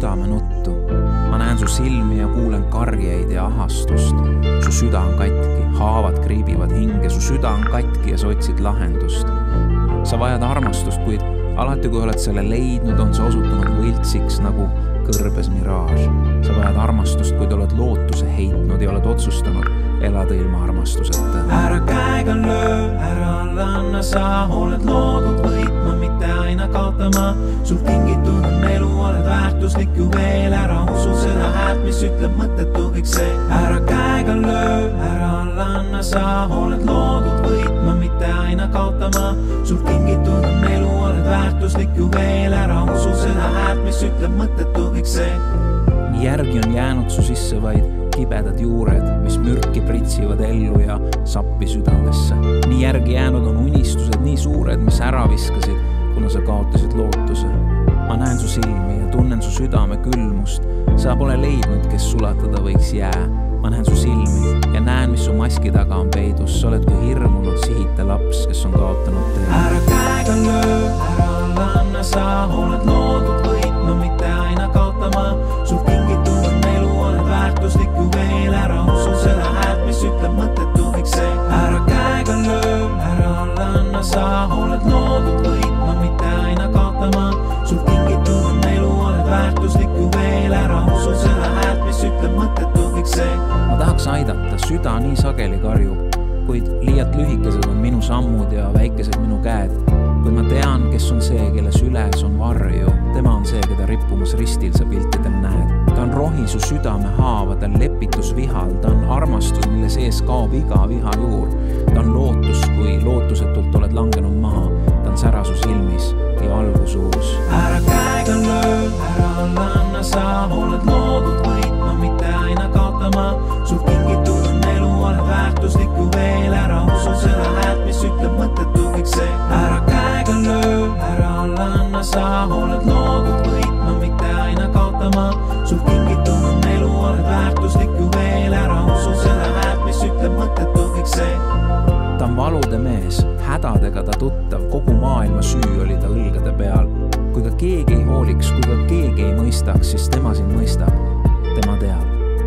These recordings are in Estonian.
südame nuttu. Ma näen su silmi ja kuulen karjeid ja ahastust. Su süda on katki, haavad kriibivad hinge, su süda on katki ja sa otsid lahendust. Sa vajad armastust, kuid alati kui oled selle leidnud, on sa osutunud võltsiks nagu kõrbes miraaž. Sa vajad armastust, kuid oled lootuse heitnud ja oled otsustanud elada ilma armastuseta. Ära käega löö, ära alla anna, sa oled loodud võitma, mitte aina kaotama. Sul kingitud on elu, oled väärtuslik ju veel. Ära usu seda häält, mis ütleb mõttetu kõik see. Ära käega löö, ära alla anna, sa oled loodud võitma, mitte aina kaotama. Sul kingitud on elu, oled väärtuslik ju veel. Ära usu seda häält, mis ütleb mõttetu kõik see. Nii järgi on jäänud su sisse vaid kibedad juured, mis mürki pritsivad ellu ja sappi südamesse. Nii järgi jäänud on unistused nii suured, mis ära viskasid, kuna sa kaotasid lootuse. Ma näen su silmi ja tunnen su südame külmust. Sa pole leidnud, kes sulatada võiks jää. Ma näen su silmi ja näen, mis su maski taga on peidus. Sa oled kui hirmunud sihite laps, kes on kaotanud tee. Ära käega löö, ära alla anna, sa oled loodud võitma, mitte aina kaotama. Sul kingitud on elu, oled väärtuslik ju veel. Ära usu seda häält, mis ütleb mõttetu kõik see. Ära käega löö, ära alla anna, sa oled loodud võitma, mitte aina kaotama. Sul kingitud on elu, oled väärtuslik ju veel. Ära usu seda häält, mis ütleb mõttetu kõik see. Ma tahaks aidata, süda nii sageli karjub, kuid liialt lühikesed on minu sammud ja väikesed minu käed. Kuid ma tean, kes on see, kelle süles on varju. Tema on see, keda rippumas ristil sa piltidel näed. Ta on rohi su südame haava, ta on lepitus vihal. Ta on armastus, mille sees kaob iga viha juur. Ta on lootus, kui lootusetult oled langenud maha. Ta on sära su silmis ja algusuus. Ära käega löö, ära alla anna, sa oled loodud võitma, mitte aina kaotama. Sul kingitud on elu, oled väärtuslik ju veel. Ära usu seda häält, mis ütleb mõttetu kõik see. Ära käega löö, ära alla anna, sa oled loodud võitma, mitte aina kaotama. Sul kingitud on elu, oled väärtuslik ju veel. Ära usu seda häält, mis ütleb mõttetu kõik see. Ta on valude mees, hädadega ta tuttav, kogu maailma süü oli ta õlgade peal. Kui ka keegi ei hooliks, kui ka keegi ei mõistaks, siis tema sind mõistab, tema teab.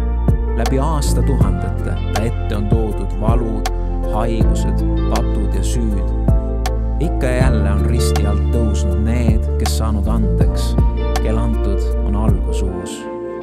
Läbi aastatuhandete ta ette on toodud valud, haigused, patud ja süüd. Ikka ja jälle on risti alt tõusnud need, kes saanud andeks, kel antud on algusuus.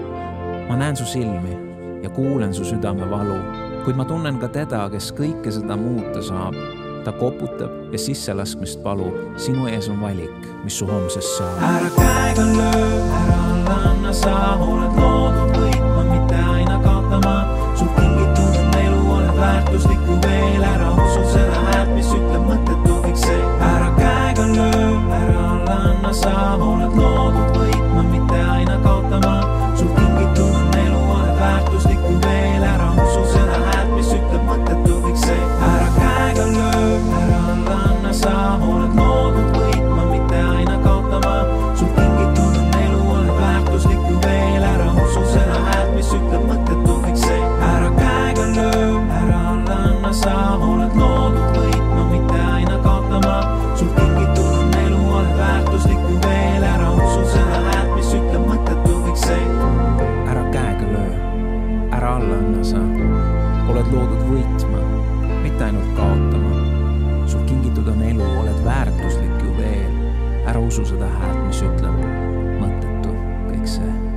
Ma näen su silmi ja kuulen su südame valu, kuid ma tunnen ka teda, kes kõike seda muuta saab. Ta koputab ja sisselaskmist palub. Sinu ees on valik, mis su homsest saab. Ära käega löö, ära alla anna, sa oled loodud võitma, mitte aina kaotama. Sul kingitud on elu, oled väärtuslik ju veel. Ära usu seda häält, mis ütleb mõttetu kõik see. Ära käega löö, ära alla anna, sa oled loodud võitma, mitte aina kaotama. Sul kingitud on elu, oled väärtuslik ju veel. Ära usu seda häält, mis ütleb mõttetu kõik see. Ära käega löö, ära alla anna, sa oled loodud võitma, mitte aina kaotama. Sul kingitud on elu, oled väärtuslik ju veel. Ära usu seda häält, mis ütleb mõttetu kõik see. Ära käega löö, ära alla anna, sa oled loodud võitma, mitte aina kaotama. Sul kingitud on elu, oled väärtuslik ju veel. Ära usu seda häält, mis ütleb mõttetu kõik see. Ära käega löö, ära alla anna, sa oled loodud võitma, mitte ainult kaotama. Sul kingitud on elu, oled väärtuslik ju veel. Ära usu seda häält, mis ütleb mõttetu kõik see.